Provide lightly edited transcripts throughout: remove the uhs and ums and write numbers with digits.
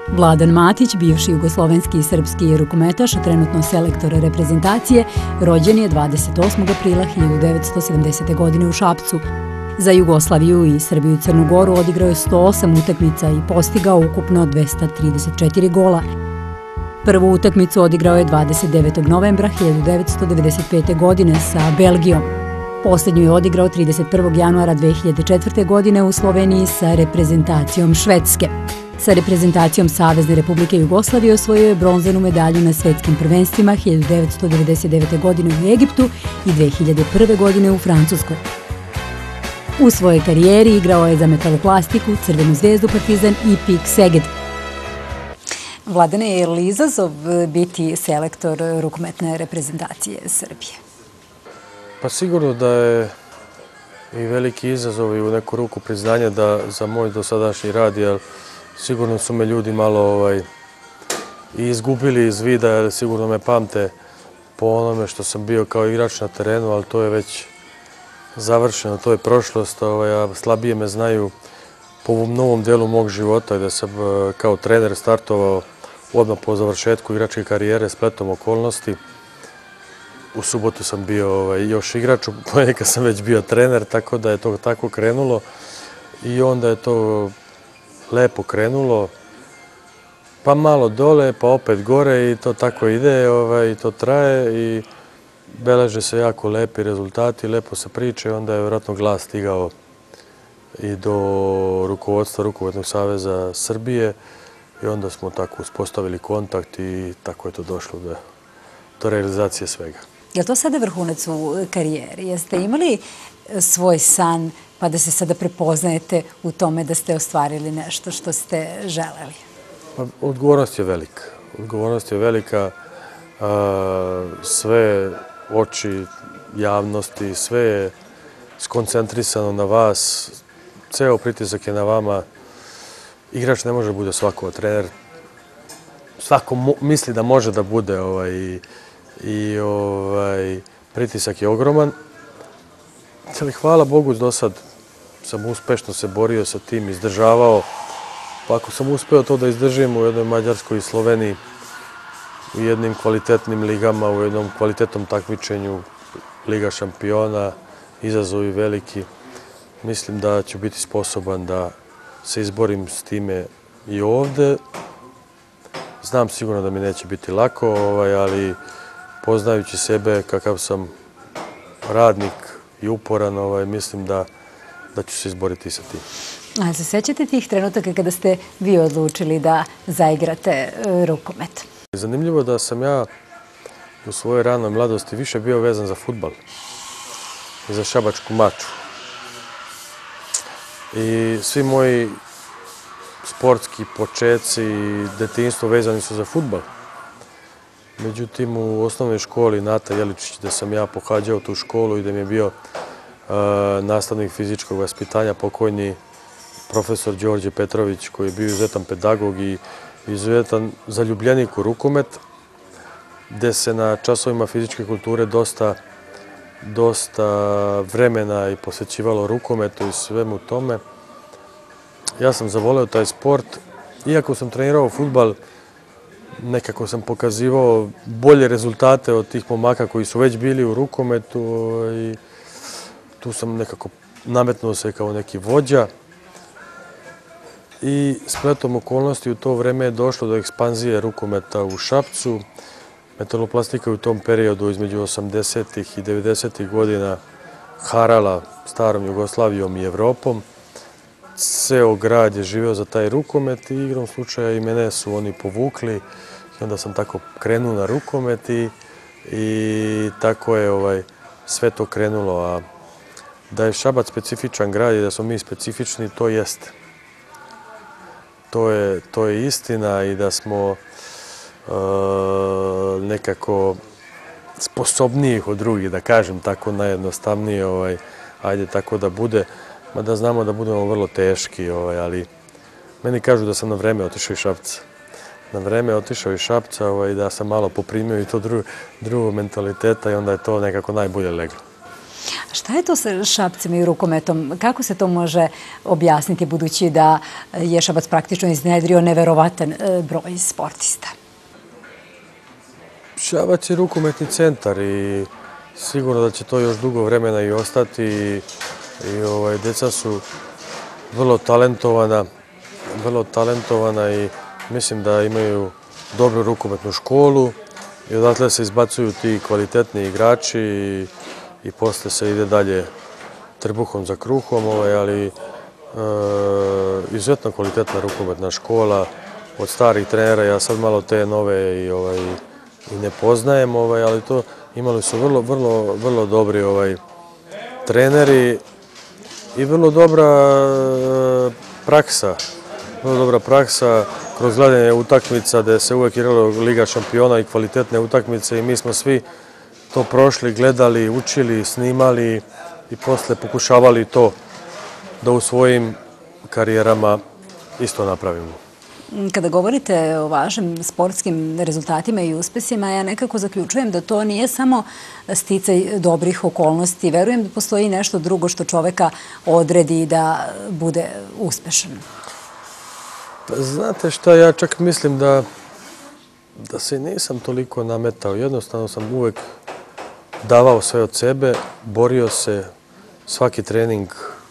Vladan Matić, bivši jugoslovenski i srpski rukometaš, a trenutno selektor reprezentacije, rođen je 28. aprila 1970. godine u Šapcu. Za Jugoslaviju i Srbiju i Crnu Goru odigrao je 108 utakmica i postigao ukupno 234 gola. Prvu utakmicu odigrao je 29. novembra 1995. godine sa Belgijom. Posljednju je odigrao 31. januara 2004. godine u Sloveniji sa reprezentacijom Švedske. Sa reprezentacijom Savezne Republike Jugoslavije osvojio je bronzanu medalju na svetskim prvenstvima 1999. godine u Egiptu i 2001. godine u Francuskoj. U svojoj karijeri igrao je za Metaloplastiku, Crvenu zvezdu, Partizan i PIK Seged. Vladane, je li izazov biti selektor rukometne reprezentacije Srbije? Pa sigurno da je i veliki izazov i u neku ruku priznanje da za moj dosadašnji rad, jer sigurno su me ljudi malo i izgubili iz vida, jer sigurno me pamte po onome što sam bio kao igrač na terenu, ali to je već završeno, to je prošlost, a slabije me znaju po ovom novom delu mog života, da sam kao trener startovao odmah po završetku igračke karijere spletom okolnosti. U subotu sam bio još igrač, u ponedjeljak sam već bio trener, tako da je to tako krenulo i onda je to lepo krenulo, pa malo dole, pa opet gore i to tako ide i to traje i beleže se jako lepi rezultati, lepo se priče, onda je vjerojatno glas stigao i do rukovodstva Rukometnog saveza Srbije i onda smo tako uspostavili kontakt i tako je to došlo do realizacije svega. Je li to sada vrhunac u karijeri? Jeste imali svoj san pa da se sada prepoznajete u tome da ste ostvarili nešto što ste želeli? Odgovornost je velika. Odgovornost je velika. Sve oči javnosti, sve je skoncentrisano na vas. Ceo pritisak je na vama. Igrač ne može da bude svako trener. Svako misli da može da bude i pritisak je ogroman. Ali hvala Bogu, do sad sam uspešno se borio sa tim, izdržavao. Pa ako sam uspeo to da izdržim u jednoj Mađarskoj i Sloveniji, u jednim kvalitetnim ligama, u jednom kvalitetnom takmičenju, Liga šampiona, izazovi veliki, mislim da ću biti sposoban da se izborim s time i ovde. Znam sigurno da mi neće biti lako, ali poznajući sebe kakav sam radnik i uporan, mislim da ću se izboriti sa tim. A se sećate tih trenutaka kada ste vi odlučili da zaigrate rukomet? Zanimljivo da sam ja u svojoj ranoj mladosti više bio vezan za fudbal i za šabačku maču. I svi moji sportski počeci i detinjstvo vezani su za fudbal. Međutim, u osnovnoj školi Nata Jeličić, gde sam ja pohađao tu školu i gde mi je bio nastavnik fizičkog vaspitanja, pokojni profesor Đorđe Petrović, koji je bio izuzetan pedagog i izuzetan zaljubljenik u rukomet, gde se na časovima fizičke kulture dosta vremena i posvećivalo rukometu i svemu tome. Ja sam zavoleo taj sport. Iako sam trenirao fudbal, nekako sam pokazivao bolje rezultate od tih momaka koji su već bili u rukometu i tu sam nekako nametnuo se kao neki vođa. I spletom okolnosti u to vreme je došlo do ekspanzije rukometa u Šapcu. Metaloplastika je u tom periodu između 80. i 90. godina harala starom Jugoslavijom i Evropom. Ceo grad je živeo za taj rukomet i igrom slučaja i mene su oni povukli. I onda sam tako krenuo na rukomet i tako je sve to krenulo. A da je Šabac specifičan grad i da smo mi specifični, to jeste. To je istina i da smo nekako sposobniji od drugih, da kažem tako najjednostavnije, ajde tako da bude, mada znamo da budemo vrlo teški, ali meni kažu da sam na vreme otišao iz Šapca. Na vreme otišao iz Šapca i da sam malo poprimio i to drugo mentaliteta i onda je to nekako najbolje leglo. Šta je to sa Šapcem i rukometom? Kako se to može objasniti budući da je Šabac praktično iznedrio neverovatan broj sportista? Šabac je rukometni centar i sigurno da će to još dugo vremena i ostati i djeca su vrlo talentovana i mislim da imaju dobru rukometnu školu i odatle se izbacuju ti kvalitetni igrači i posle se ide dalje trbuhom za kruhom, ali izuzetno kvalitetna rukometna škola od starih trenera. Ja sad malo te nove i ne poznajem, ali to imali su vrlo dobri treneri i vrlo dobra praksa. Vrlo dobra praksa kroz gledanje utakmica gdje se uvijek igralo Liga šampiona i kvalitetne utakmice i mi smo svi to prošli, gledali, učili, snimali i posle pokušavali to da u svojim karijerama isto napravimo. Kada govorite o vašim sportskim rezultatima i uspesima, ja nekako zaključujem da to nije samo sticaj dobrih okolnosti. Verujem da postoji nešto drugo što čoveka odredi da bude uspešan. Znate šta, ja čak mislim da se nisam toliko nametao. Jednostavno sam uvek davao sve od sebe, borio se, svaki trening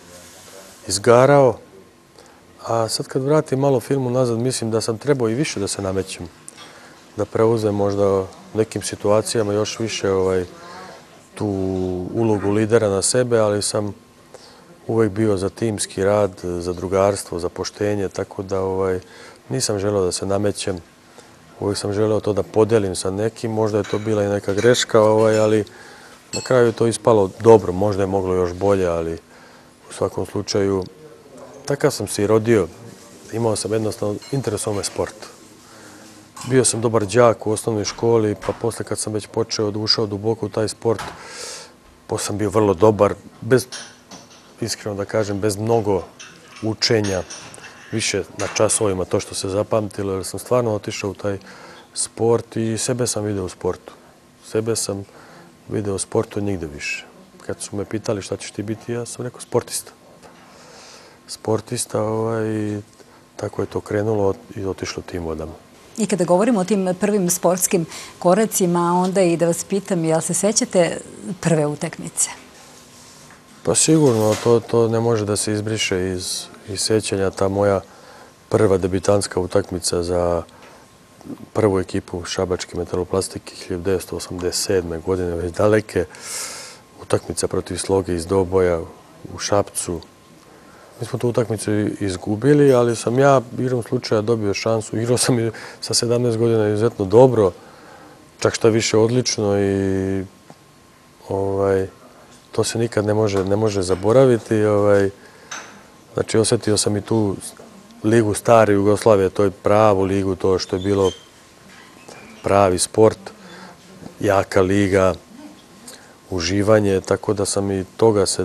izgarao. A sad kad vratim malo filmu nazad, mislim da sam trebao i više da se namećem. Da preuzem možda u nekim situacijama još više tu ulogu lidera na sebe, ali sam uvek bio za timski rad, za drugarstvo, za poštenje, tako da nisam želeo da se namećem. Uvijek sam želeo to da podelim sa nekim, možda je to bila i neka greška, ali na kraju je to ispalo dobro, možda je moglo još bolje, ali u svakom slučaju takav sam se i rodio. Imao sam jednostavno interesovao me sport. Bio sam dobar đak u osnovnoj školi, pa posle kad sam već počeo da ušao duboko u taj sport, posle sam bio vrlo dobar, iskreno da kažem, bez mnogo učenja, više na časovima, to što se zapamtilo, jer sam stvarno otišao u taj sport i sebe sam video u sportu. Sebe sam video u sportu nigde više. Kad su me pitali šta ćeš ti biti, ja sam rekao sportista. Sportista i tako je to krenulo i otišlo tim vodama. I kada govorimo o tim prvim sportskim koracima, onda i da vas pitam, jel se sećate prve utakmice? Pa sigurno, to ne može da se izbriše iz sećanja. Ta moja prva debitanska utakmica za prvu ekipu Šabačke metaloplastike 1987. godine, već daleke. Utakmica protiv Sloge iz Doboja u Šapcu. Mi smo tu utakmicu izgubili, ali sam ja igrom slučaja dobio šansu. Igrao sam i sa 17 godina izuzetno dobro, čak šta više odlično i to se nikad ne može zaboraviti. Znači, osjetio sam i tu ligu stare Jugoslavije, to je pravu ligu, to što je bilo pravi sport, jaka liga, uživanje, tako da sam i toga se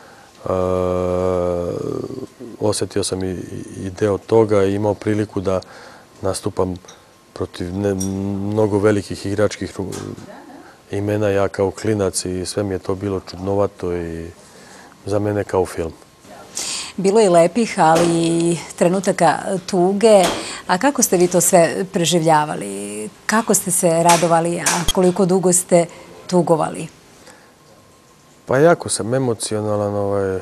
osjetio sam i deo toga i imao priliku da nastupam protiv mnogo velikih igračkih imena, ja kao klinac i sve mi je to bilo čudnovato i za mene kao film. Bilo je lepih, ali i trenutaka tuge. A kako ste vi to sve preživljavali? Kako ste se radovali, a koliko dugo ste tugovali? Pa jako sam emocionalan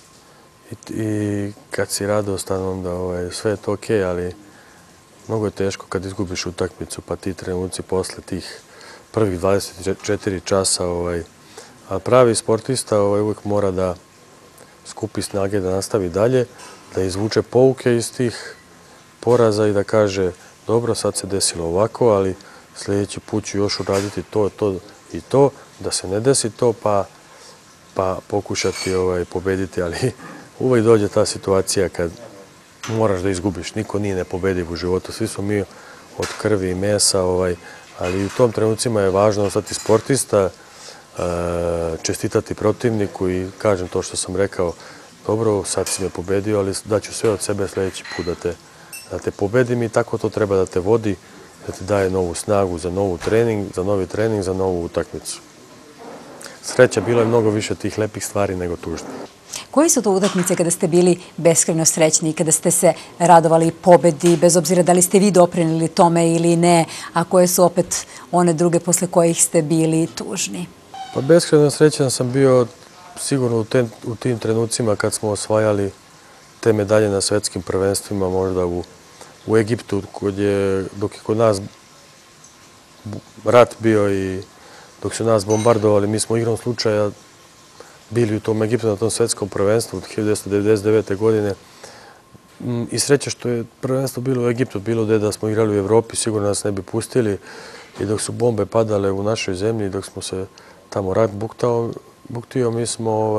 i kad si radostan, onda sve je to okej, ali mnogo je teško kad izgubiš utakmicu, pa ti trenuci posle tih prvih 24 časa. A pravi sportista uvijek mora da skupi snage, da nastavi dalje, da izvuče pouke iz tih poraza i da kaže dobro, sad se desilo ovako, ali sljedeći put ću još uraditi to i to, da se ne desi to, pa pokušati pobediti, ali uvijek dođe ta situacija kad moraš da izgubiš. Niko nije nepobediv u životu, svi smo mi od krvi i mesa, ali u tom trenucima je važno ostati sportista, čestitati protivniku i kažem to što sam rekao, dobro, sad si me pobedio, ali daću sve od sebe sljedeći put da te pobedim i tako to treba da te vodi, da ti daje novu snagu za novi trening, za novu utakmicu. sreća, bilo je mnogo više tih lepih stvari nego tužnih. Koje su to utakmice kada ste bili beskrajno srećni i kada ste se radovali pobedi, bez obzira da li ste vi doprinijeli tome ili ne, a koje su opet one druge posle kojih ste bili tužni? Pa beskrajno srećan sam bio sigurno u tim trenucima kad smo osvajali te medalje na svetskim prvenstvima, možda u Egiptu, dok je kod nas rat bio i dok su nas bombardovali, mi smo igrom slučaja bili u tom Egiptu na tom svetskom prvenstvu od 1999. godine. I sreća što je prvenstvo bilo u Egiptu, bilo da smo igrali u Evropi, sigurno nas ne bi pustili. I dok su bombe padale u našoj zemlji, dok smo se tamo rat buktio, mi smo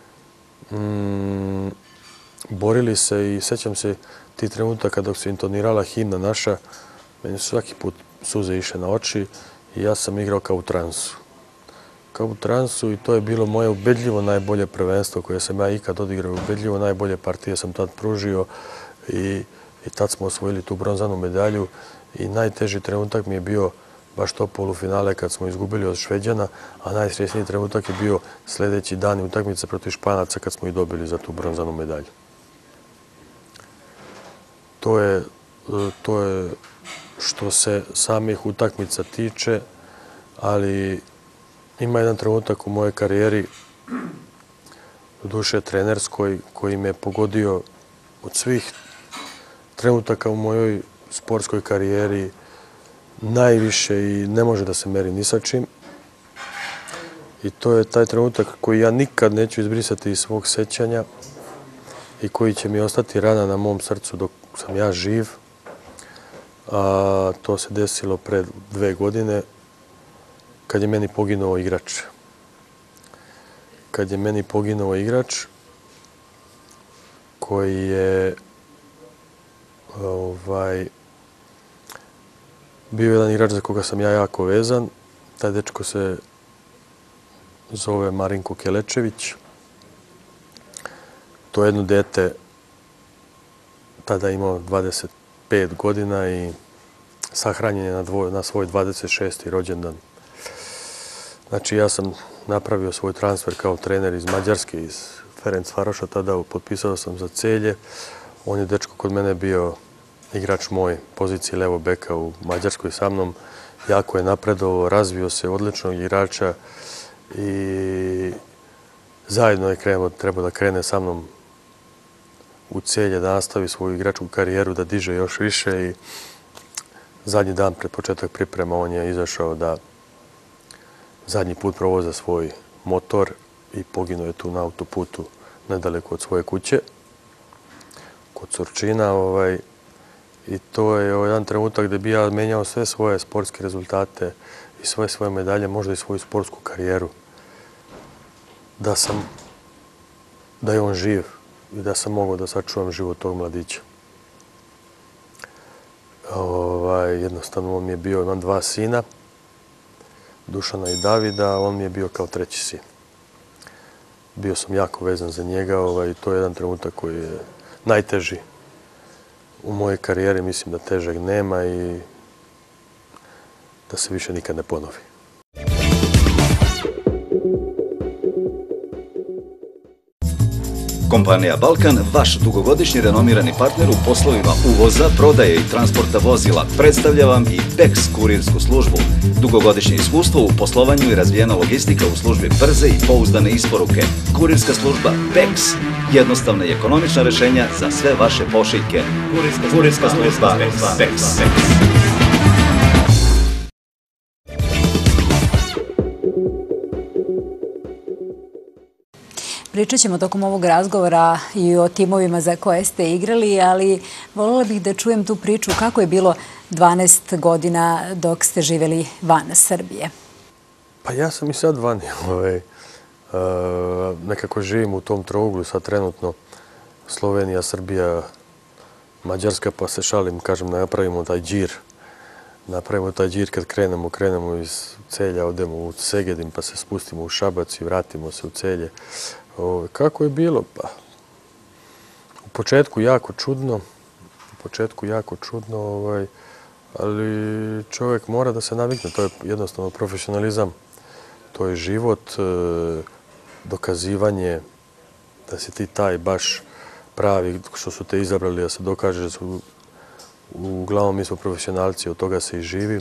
borili se i sećam se tih trenutaka dok se intonirala himna naša. Meni su svaki put suze išle na oči i ja sam igrao kao u transu. Kao u transu i to je bilo moje ubedljivo najbolje prvenstvo koje sam ja ikad odigrao. Ubedljivo najbolje partije sam tad pružio i tad smo osvojili tu bronzanu medalju. I najteži trenutak mi je bio baš to polufinale kad smo izgubili od Šveđana, a najsrećniji trenutak je bio sljedeći dan i utakmice protiv Španaca kad smo ih dobili za tu bronzanu medalju. To je što se samih utakmica tiče, ali ima jedan trenutak u mojoj karijeri, u duše trenerskoj, koji me pogodio od svih trenutaka u mojoj sportskoj karijeri najviše i ne može da se meri ni sa čim. I to je taj trenutak koji ja nikad neću izbrisati iz svog sećanja i koji će mi ostati rana na mom srcu dok sam ja živ. To se desilo pred 2 godine kad je meni poginuo igrač. Kad je meni poginuo igrač koji je bio jedan igrač za koga sam ja jako vezan. Taj dečko se zove Marinko Kelečević. To je jedno dete, tada imao 25 godina i sahranjen je na svoj 26. rođendan. Znači, ja sam napravio svoj transfer kao trener iz Mađarske, iz Ferencvaroša, tada potpisao sam za Celje. On je dečko kod mene bio igrač moj, poziciji levo beka u Mađarskoj sa mnom. Jako je napredovao, razvio se odličnog igrača i zajedno je trebao da krene sa mnom u Celje, da nastavi svoju igračku karijeru, da diže još više i zadnji dan pred početak priprema on je izašao da zadnji put provoza svoj motor i poginuo je tu na autoputu nedaleko od svoje kuće, kod Surčina. I to je jedan trenutak gde bi ja menjao sve svoje sportske rezultate i sve svoje medalje, možda i svoju sportsku karijeru. Da je on živ i da sam mogao da sačuvam život tog mladića. Jednostavno, on mi je bio, imam 2 sina, Dušana i Davida, on mi je bio kao 3. sin. Bio sam jako vezan za njega i to je jedan trenutak koji je najteži u mojoj karijeri. Mislim da težeg nema i da se više nikad ne ponovi. Kompanija Balkan, vaš dugogodišnji renomirani partner u poslovima uvoza, prodaje i transporta vozila, predstavlja vam i BEX kurirsku službu. Dugogodišnje iskustvo u poslovanju i razvijena logistika u službi brze i pouzdane isporuke. Kurirska služba BEX. Jednostavna i ekonomična rešenja za sve vaše pošiljke. Kurirska služba BEX. Pričat ćemo tokom ovog razgovora i o timovima za koje ste igrali, ali voljela bih da čujem tu priču kako je bilo 12 godina dok ste živjeli van Srbije. Pa ja sam i sad vani. Nekako živim u tom trouglu sad trenutno. Slovenija, Srbija, Mađarska, pa se šalim, kažem, napravimo taj džir. Napravimo taj džir kad krenemo iz Celja, odemo u Segedin, pa se spustimo u Šabac i vratimo se u Celje. Kako je bilo? Pa, u početku jako čudno, ali čovjek mora da se navikne. To je jednostavno profesionalizam to je život, dokazivanje da si ti taj baš pravi, što su te izabrali da se dokaže. Uglavnom mi smo profesionalci, od toga se i živi.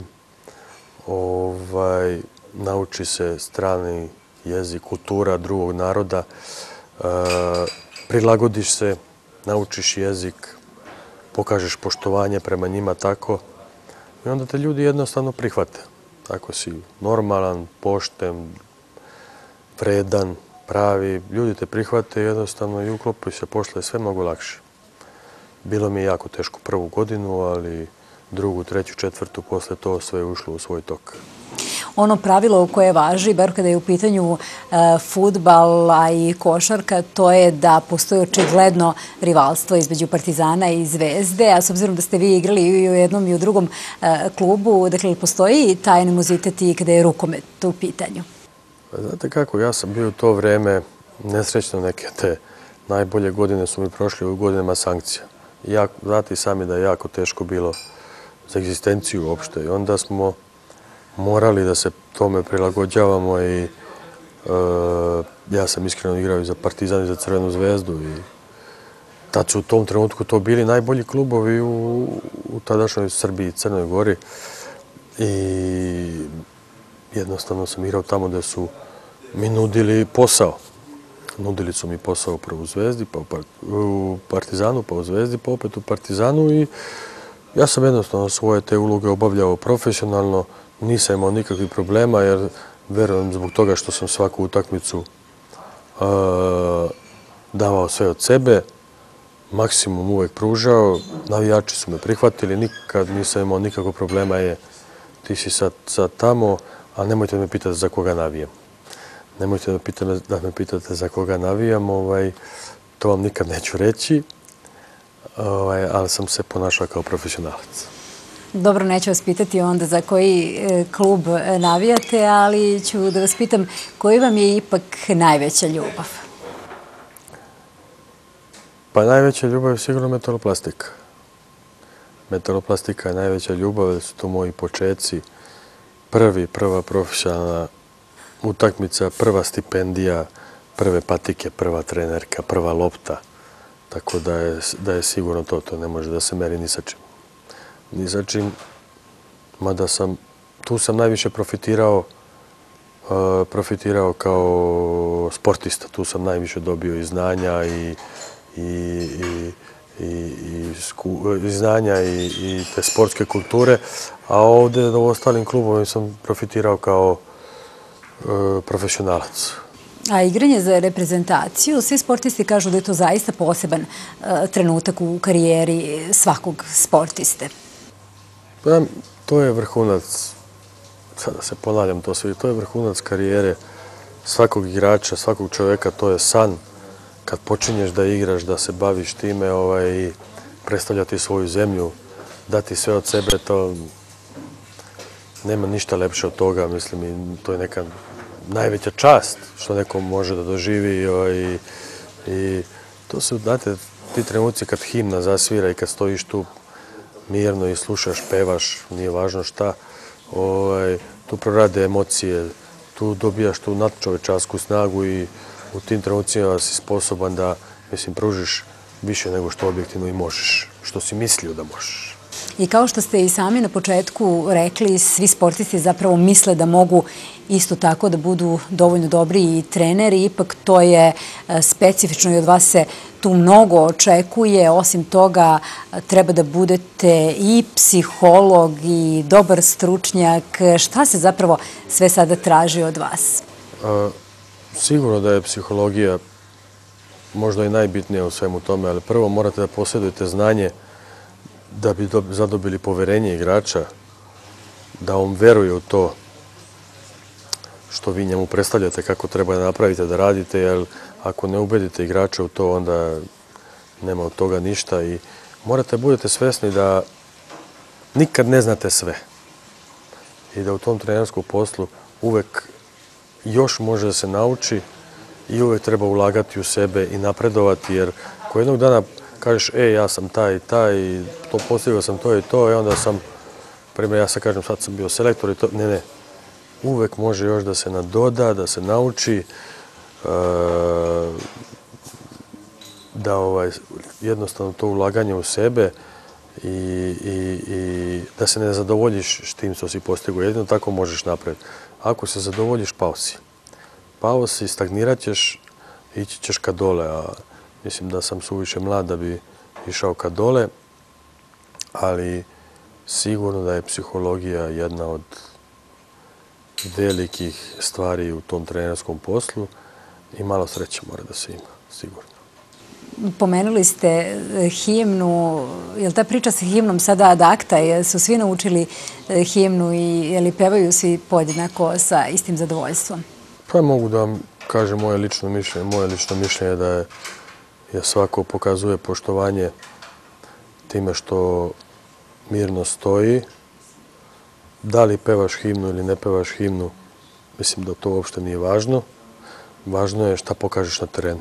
Nauči se strani jezik, kultura drugog naroda, prilagodiš se, naučiš jezik, pokažeš poštovanje prema njima tako i onda te ljudi jednostavno prihvate. Ako si normalan, pošten, vredan, pravi, ljudi te prihvate jednostavno i uklopuju se, pošle sve mnogo lakše. Bilo mi je jako teško prvu godinu, ali drugu, treću, četvrtu, posle to sve je ušlo u svoj tok. Ono pravilo koje važi, bar kada je u pitanju fudbal, a i košarka, to je da postoji očigledno rivalstvo između Partizana i Zvezde, a s obzirom da ste vi igrali i u jednom i u drugom klubu, dakle, postoji taj animozitet i kada je rukomet u pitanju? Znate kako, ja sam bio u to vreme nesrećno, neke te najbolje godine su mi prošli u godinama sankcija. Znate i sami da je jako teško bilo za egzistenciju uopšte i onda smo morali da se tome prilagođavamo i ja sam iskreno igrao i za Partizan i za Crvenu zvezdu i tad su u tom trenutku to bili najbolji klubovi u tadašnjoj Srbiji i Crnoj Gori i jednostavno sam igrao tamo gde su mi nudili posao. Nudili su mi posao prvo u Zvezdi, pa u Partizanu, pa u Zvezdi, pa opet u Partizanu i ja sam jednostavno svoje te uloge obavljao profesionalno, nisam imao nikakvih problema jer verujem zbog toga što sam svaku utakmicu davao sve od sebe, maksimum uvek pružao, navijači su me prihvatili, nikad nisam imao nikakvog problema, ti si sad tamo, a nemojte me pitati za koga navijam. Nemojte da me pitate za koga navijam, to vam nikad neću reći, ali sam se ponašao kao profesionalac. Dobro, neću vas pitati onda za koji klub navijate, ali ću da vas pitam koji vam je ipak najveća ljubav? Pa najveća ljubav je sigurno Metaloplastika. Metaloplastika je najveća ljubav, su to moji početci. Prva profesionalna utakmica, prva stipendija, prve patike, prva trenerka, prva lopta. Tako da je sigurno to ne može da se meri ni sa čim. Ni sa čim, mada tu sam najviše profitirao kao sportista. Tu sam najviše dobio i znanja i te sportske kulture, a ovde u ostalim klubovima sam profitirao kao profesionalac. A igranje za reprezentaciju, svi sportisti kažu da je to zaista poseban trenutak u karijeri svakog sportiste. To je vrhunac, sada se ponavljam to sve, to je vrhunac karijere svakog igrača, svakog čoveka, to je san. Kad počinješ da igraš, da se baviš time i predstavljati svoju zemlju, dati sve od sebe, to nema ništa lepše od toga, mislim, i to je neka najveća čast što neko može da doživi i to su, znate, ti trenuci kad himna zasvira i kad stojiš tu mirno i slušaš, pevaš, nije važno šta, tu prorade emocije, tu dobijaš tu nadčovečansku snagu i u tim trenucima si sposoban da, mislim, pružiš više nego što objektivno i možeš, što si mislio da možeš. I kao što ste i sami na početku rekli, svi sportisti zapravo misle da mogu isto tako da budu dovoljno dobri i treneri, ipak to je specifično i od vas se tu mnogo očekuje. Osim toga, treba da budete i psiholog i dobar stručnjak. Šta se zapravo sve sada traži od vas? Sigurno da je psihologija možda i najbitnija u svemu tome, ali prvo morate da posjedujete znanje da bi zadobili poverenje igrača, da on veruje u to što vi njemu predstavljate, kako treba da napravite, da radite, jer ako ne ubedite igrača u to, onda nema od toga ništa i morate budete svesni da nikad ne znate sve i da u tom trenerskom poslu uvek još može da se nauči i uvek treba ulagati u sebe i napredovati, jer ako jednog dana kažeš, ja sam taj i taj, postigao sam to i to, i onda sam, primjer, ja sad kažem, sad sam bio selektor i to, ne, uvek može još da se nadoda, da se nauči, da jednostavno to ulaganje u sebe i da se ne zadovoljiš s tim što si postigao. Jedino tako možeš napred. Ako se zadovoljiš, pao si. Pao si, stagnirat ćeš, ići ćeš ka dole. A mislim da sam suviše mlad da bi išao ka dole, ali sigurno da je psihologija jedna od velikih stvari u tom trenerskom poslu i malo sreće mora da se ima, sigurno. Pomenuli ste himnu, je li ta priča sa himnom sada ad acta? Su svi naučili himnu i je li pevaju svi podjednako sa istim zadovoljstvom? Pa mogu da vam kažem moje lično mišljenje. Moje lično mišljenje je da je svako pokazuje poštovanje time što mirno stoji. Da li pevaš himnu ili ne pevaš himnu, mislim da to uopšte nije važno. Važno je šta pokažeš na terenu.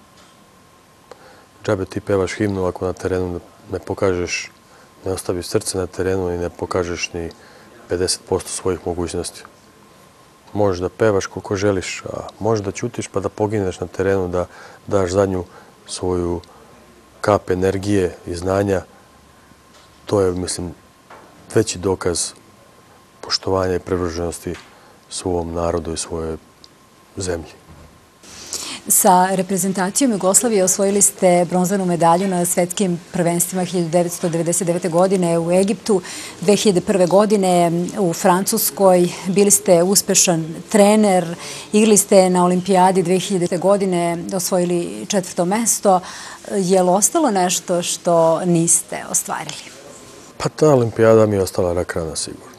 Džabe ti pevaš himnu ako na terenu ne pokažeš, ne ostaviš srce na terenu i ne pokažeš ni 50% svojih mogućnosti. Možeš da pevaš koliko želiš, a možeš da ćutiš pa da pogineš na terenu, da daš zadnju svoju kap energije i znanja. To je, mislim, veći dokaz poštovanja i privrženosti svom narodu i svojoj zemlji. Sa reprezentacijom Jugoslavije osvojili ste bronzanu medalju na svetskim prvenstvima 1999. godine u Egiptu, 2001. godine u Francuskoj. Bili ste uspešan trener, igrali ste na olimpijadi 2000. godine, osvojili 4. mesto. Je li ostalo nešto što niste ostvarili? Pa ta olimpijada mi je ostala rak rana sigurno.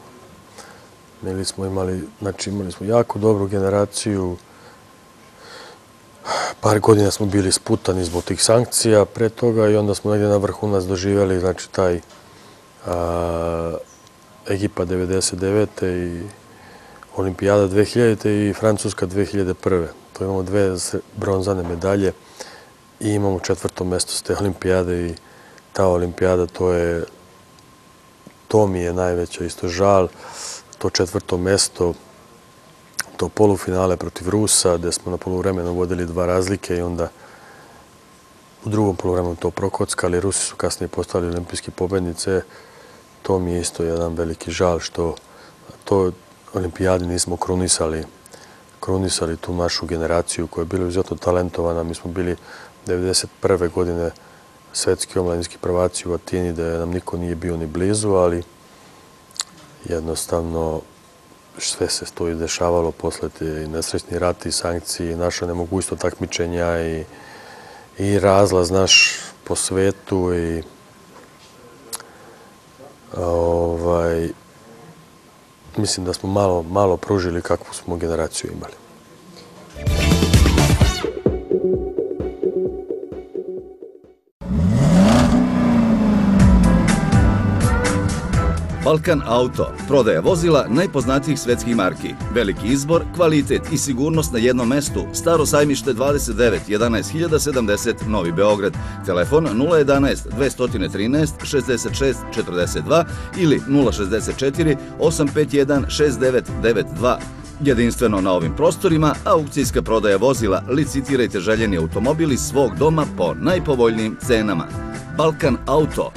Imali smo jako dobru generaciju. Par godina smo bili sputani zbog tih sankcija pre toga i onda smo negdje na vrhunac doživjeli, znači, taj Egipat 99. i Olimpijada 2000. i Francuska 2001. To imamo 2 bronzane medalje i imamo 4. mesto s te olimpijade i ta olimpijada, to mi je najveća isto žal, to 4. mesto, to polufinale protiv Rusa, gde smo na poluvremenu vodili 2 razlike i onda u drugom poluvremenu to prokockali. Rusi su kasnije postali olimpijski pobednice. To mi je isto jedan veliki žal što to olimpijadi nismo krunisali tu našu generaciju koja je bila izuzetno talentovana. Mi smo bili 1991. godine svetski omladinski prvaci u Atini, da nam niko nije bio ni blizu, ali jednostavno sve se to izdešavalo posle te nesrećni rati, sankcije, naša nemogućnost takmičenja i razlaz naš po svetu i mislim da smo malo pružili kakvu smo generaciju imali. Balkan Auto, prodaja vozila najpoznatijih svetskih marki. Veliki izbor, kvalitet i sigurnost na jednom mestu. Staro sajmište 29, 11070, Novi Beograd. Telefon 011 213 66 42 ili 064 851 6992. Jedinstveno na ovim prostorima, aukcijska prodaja vozila. Licitirajte željeni automobili svog doma po najpovoljnijim cenama. Balkan Auto.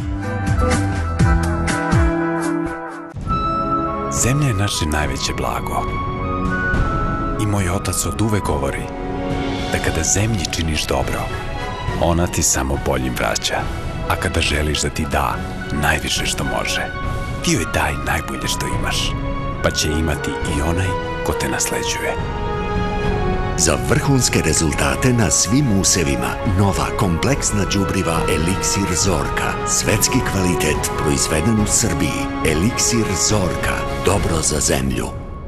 Zemlja je naše najveće blago. I moj otac od uvek govori da kada zemlji činiš dobro, ona ti samo boljim vraća. A kada želiš da ti da najviše što može, ti joj daj najbolje što imaš. Pa će imati i onaj ko te nasleđuje. Za vrhunske rezultate na svim usevima, nova kompleksna đubriva Eliksir Zorka. Svetski kvalitet proizveden u Srbiji. Eliksir Zorka. Dobro za zemlju.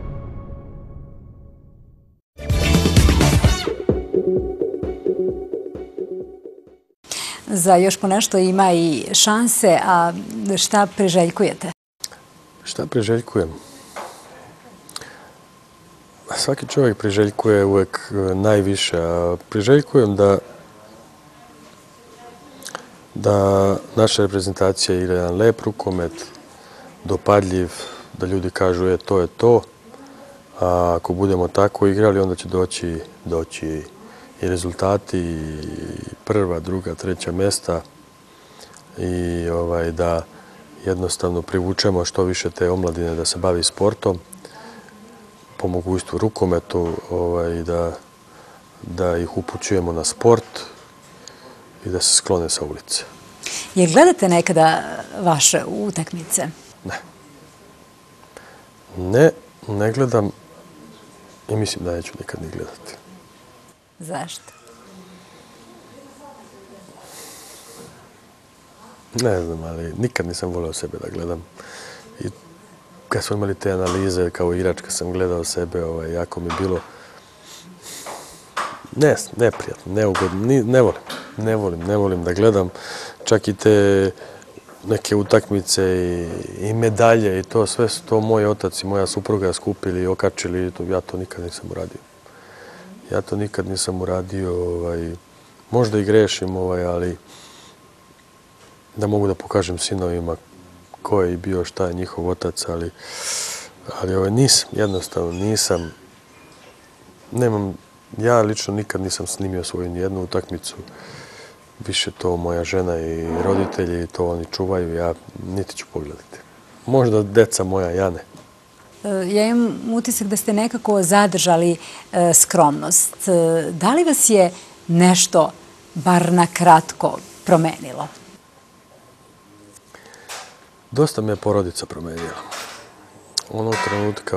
Za još po nešto ima i šanse, a šta priželjkujete? Šta priželjkujem? Svaki čovjek priželjkuje uvek najviše, a priželjkujem da naša reprezentacija igra jedan lep rukomet, dopadljiv, da ljudi kažu to je to, A ako budemo tako igrali, onda će doći i rezultati, i prva, druga, treća mjesta i da jednostavno privučemo što više te omladine da se bavi sportom, po mogućstvu rukometu, i da ih upućujemo na sport i da se sklone sa ulice. Jer gledate nekada vaše utakmice? Ne gledam i mislim da neću nikad ni gledati. Zašto? Ne znam, ali nikad nisam voleo sebe da gledam. I kad smo imali te analize, kao igrač, kad sam gledao sebe, jako mi bilo neprijatno, neugodno. Ne volim da gledam. Čak i te neke utakmice i medalje i to, sve su to moj otac i moja supruga skupili i okačili. Ja to nikad nisam uradio. Možda i grešim, ali da mogu da pokažem sinovima ko je i bio, šta je njihov otac, ali nisam, jednostavno nisam. Ja lično nikad nisam snimio svoju nijednu utakmicu. Više to moja žena i roditelji, to oni čuvaju, ja niti ću pogledati. Možda deca moja, ja ne. Ja imam utisak da ste nekako zadržali skromnost. Da li vas je nešto, bar na kratko, promenilo? Dosta me je porodica promenila. Onog trenutka,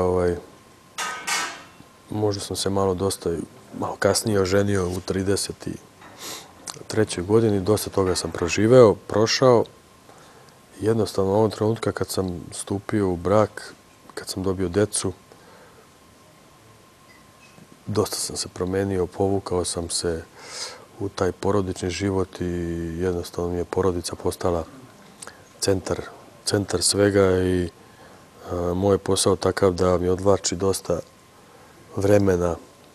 možda sam se malo kasnije oženio u 33. godini, dosta toga sam prošao. Jednostavno, onog trenutka kad sam stupio u brak, kad sam dobio decu, dosta sam se promenio, povukao sam se u taj porodični život i jednostavno mi je porodica postala centar svega i moj je posao takav da mi odvlači dosta vremena.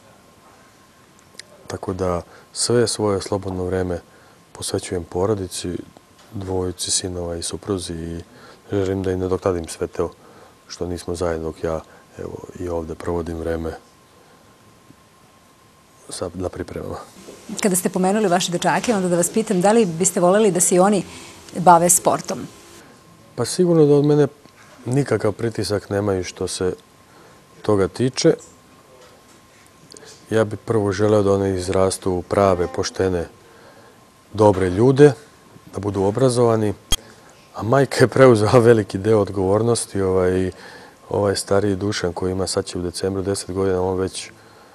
Tako da sve svoje slobodno vreme posvećujem porodici, dvojici sinova i supruzi i želim da im nadoknadim sve to što nismo zajedno dok ja i ovde provodim vreme na pripremama. Kada ste pomenuli vaše dečake, onda da vas pitam da li biste voljeli da se i oni bave sportom? Pa sigurno da od mene nikakav pritisak nemaju što se toga tiče. Ja bih prvo želeo da one izrastu u prave, poštene, dobre ljude, da budu obrazovani, a majka je preuzela veliki deo odgovornosti. Ovaj stariji Dušan koji ima, sad će u decembru 10 godina, on već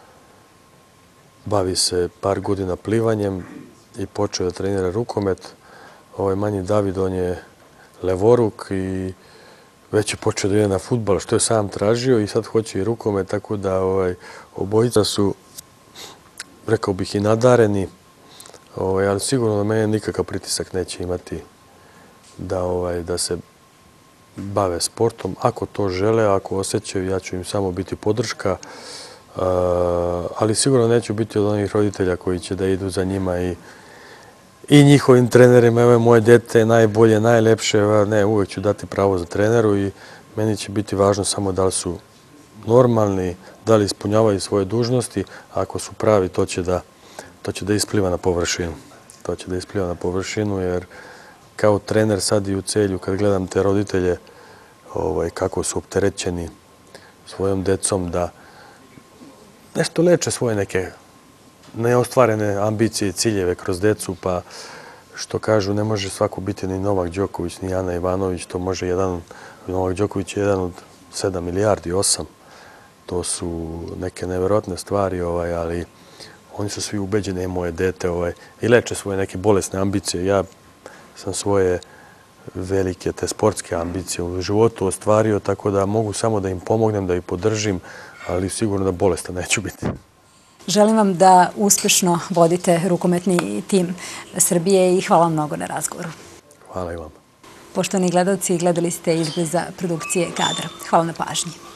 bavi se par godina plivanjem i počeo da trenira rukomet. Ovaj manji David, on je levoruk i već je počeo da ide na fudbal, što je sam tražio i sad hoće i rukomet, tako da obojica su, rekao bih, i nadareni, ali sigurno da mene nikakav pritisak neće imati da se bave sportom. Ako to žele, ako osjećaju, ja ću im samo biti podrška, ali sigurno neću biti od onih roditelja koji će da idu za njima i njihovim trenerima. Evo je moje dete najbolje, najlepše, ne, uvek ću dati pravo za treneru i meni će biti važno samo da li su normalni, da li ispunjavaju svoje dužnosti, a ako su pravi, to će da ispliva na površinu. To će da ispliva na površinu, jer kao trener sad i u Celju, kad gledam te roditelje kako su opterećeni svojom decom, da nešto leče svoje neke neostvarene ambicije i ciljeve kroz decu, pa što kažu, ne može svako biti ni Novak Đoković, ni Ana Ivanović, to može Novak Đoković je jedan od 7 milijardi, 8. To su neke neverovatne stvari, ali oni su svi ubeđeni, moje dete, i leče svoje neke bolesne ambicije. Ja sam svoje velike te sportske ambicije u životu ostvario, tako da mogu samo da im pomognem, da ih podržim, ali sigurno da bolestan neću biti. Želim vam da uspešno vodite rukometni tim Srbije i hvala vam mnogo na razgovoru. Hvala i vam. Poštovani gledalci, gledali ste izbliza produkcije Kadra. Hvala na pažnji.